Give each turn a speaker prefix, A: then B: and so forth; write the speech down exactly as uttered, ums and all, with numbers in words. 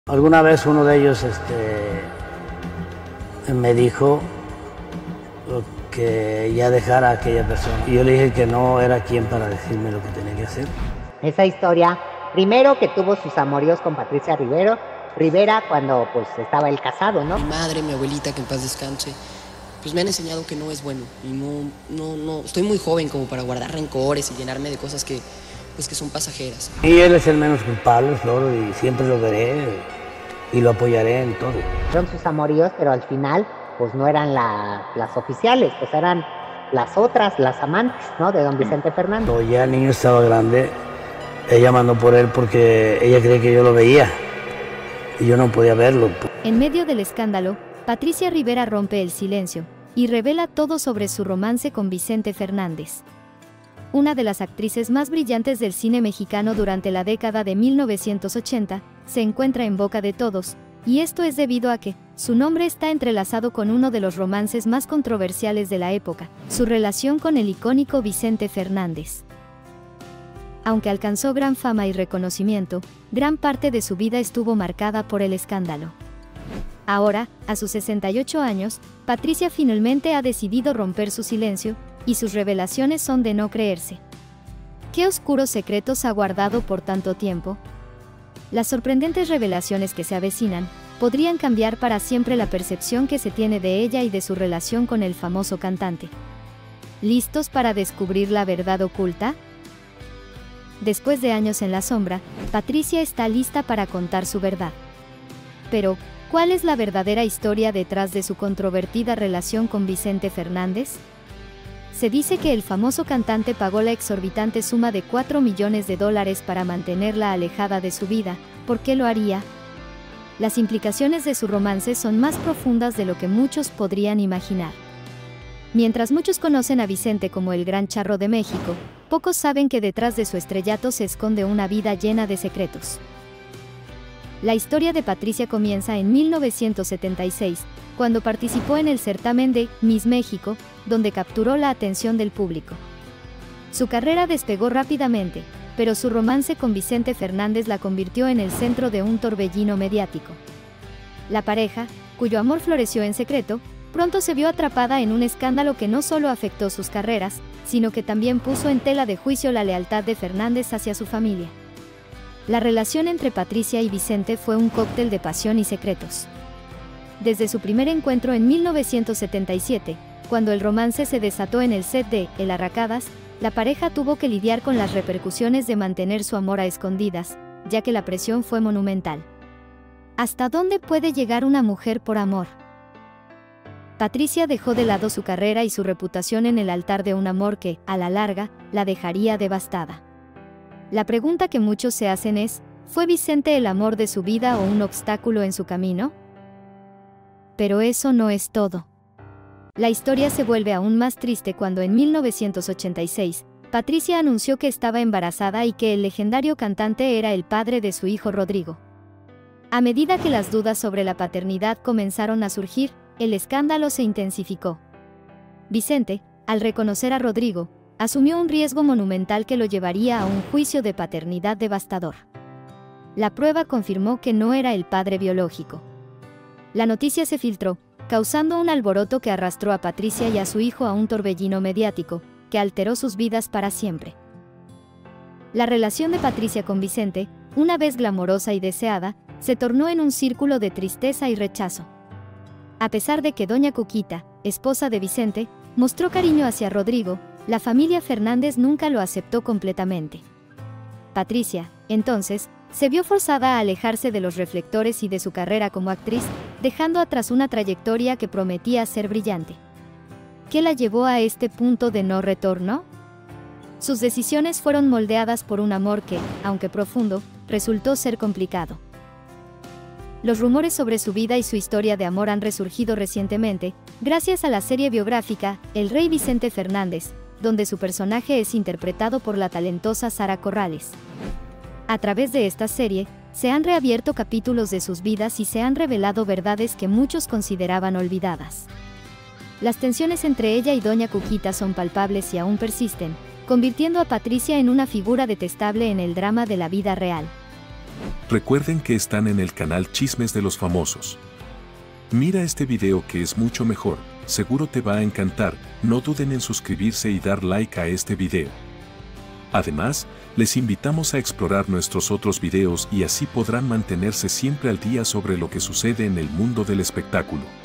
A: Alguna vez uno de ellos este, me dijo que ya dejara a aquella persona. Y yo le dije que no era quien para decirme lo que tenía que hacer.
B: Esa historia, primero que tuvo sus amoríos con Patricia Rivero, Rivera cuando pues estaba él casado, ¿no?
C: Mi madre, mi abuelita, que en paz descanse, pues me han enseñado que no es bueno. Y no, no, no, estoy muy joven como para guardar rencores y llenarme de cosas que, pues, que son pasajeras.
A: Y él es el menos culpable, Flor, y siempre lo veré y lo apoyaré en todo.
B: Fueron sus amoríos, pero al final pues no eran la, las oficiales, pues eran las otras, las amantes, ¿no? De don Vicente Fernández.
A: Cuando ya el niño estaba grande, ella mandó por él porque ella creía que yo lo veía y yo no podía verlo.
D: En medio del escándalo, Patricia Rivera rompe el silencio y revela todo sobre su romance con Vicente Fernández. Una de las actrices más brillantes del cine mexicano durante la década de mil novecientos ochenta, se encuentra en boca de todos, y esto es debido a que su nombre está entrelazado con uno de los romances más controversiales de la época, su relación con el icónico Vicente Fernández. Aunque alcanzó gran fama y reconocimiento, gran parte de su vida estuvo marcada por el escándalo. Ahora, a sus sesenta y ocho años, Patricia finalmente ha decidido romper su silencio, y sus revelaciones son de no creerse. ¿Qué oscuros secretos ha guardado por tanto tiempo? Las sorprendentes revelaciones que se avecinan podrían cambiar para siempre la percepción que se tiene de ella y de su relación con el famoso cantante. ¿Listos para descubrir la verdad oculta? Después de años en la sombra, Patricia está lista para contar su verdad. Pero, ¿cuál es la verdadera historia detrás de su controvertida relación con Vicente Fernández? Se dice que el famoso cantante pagó la exorbitante suma de cuatro millones de dólares para mantenerla alejada de su vida. ¿Por qué lo haría? Las implicaciones de su romance son más profundas de lo que muchos podrían imaginar. Mientras muchos conocen a Vicente como el Gran Charro de México, pocos saben que detrás de su estrellato se esconde una vida llena de secretos. La historia de Patricia comienza en mil novecientos setenta y seis, cuando participó en el certamen de Miss México, donde capturó la atención del público. Su carrera despegó rápidamente, pero su romance con Vicente Fernández la convirtió en el centro de un torbellino mediático. La pareja, cuyo amor floreció en secreto, pronto se vio atrapada en un escándalo que no solo afectó sus carreras, sino que también puso en tela de juicio la lealtad de Fernández hacia su familia. La relación entre Patricia y Vicente fue un cóctel de pasión y secretos. Desde su primer encuentro en mil novecientos setenta y siete, cuando el romance se desató en el set de El Arracadas, la pareja tuvo que lidiar con las repercusiones de mantener su amor a escondidas, ya que la presión fue monumental. ¿Hasta dónde puede llegar una mujer por amor? Patricia dejó de lado su carrera y su reputación en el altar de un amor que, a la larga, la dejaría devastada. La pregunta que muchos se hacen es, ¿fue Vicente el amor de su vida o un obstáculo en su camino? Pero eso no es todo. La historia se vuelve aún más triste cuando en mil novecientos ochenta y seis, Patricia anunció que estaba embarazada y que el legendario cantante era el padre de su hijo Rodrigo. A medida que las dudas sobre la paternidad comenzaron a surgir, el escándalo se intensificó. Vicente, al reconocer a Rodrigo, asumió un riesgo monumental que lo llevaría a un juicio de paternidad devastador. La prueba confirmó que no era el padre biológico. La noticia se filtró, causando un alboroto que arrastró a Patricia y a su hijo a un torbellino mediático, que alteró sus vidas para siempre. La relación de Patricia con Vicente, una vez glamorosa y deseada, se tornó en un círculo de tristeza y rechazo. A pesar de que doña Cuquita, esposa de Vicente, mostró cariño hacia Rodrigo, la familia Fernández nunca lo aceptó completamente. Patricia, entonces, se vio forzada a alejarse de los reflectores y de su carrera como actriz, dejando atrás una trayectoria que prometía ser brillante. ¿Qué la llevó a este punto de no retorno? Sus decisiones fueron moldeadas por un amor que, aunque profundo, resultó ser complicado. Los rumores sobre su vida y su historia de amor han resurgido recientemente, gracias a la serie biográfica El Rey Vicente Fernández, donde su personaje es interpretado por la talentosa Sara Corrales. A través de esta serie, se han reabierto capítulos de sus vidas y se han revelado verdades que muchos consideraban olvidadas. Las tensiones entre ella y doña Cuquita son palpables y aún persisten, convirtiendo a Patricia en una figura detestable en el drama de la vida real.
E: Recuerden que están en el canal Chismes de los Famosos. Mira este video que es mucho mejor, seguro te va a encantar, no duden en suscribirse y dar like a este video. Además, les invitamos a explorar nuestros otros videos y así podrán mantenerse siempre al día sobre lo que sucede en el mundo del espectáculo.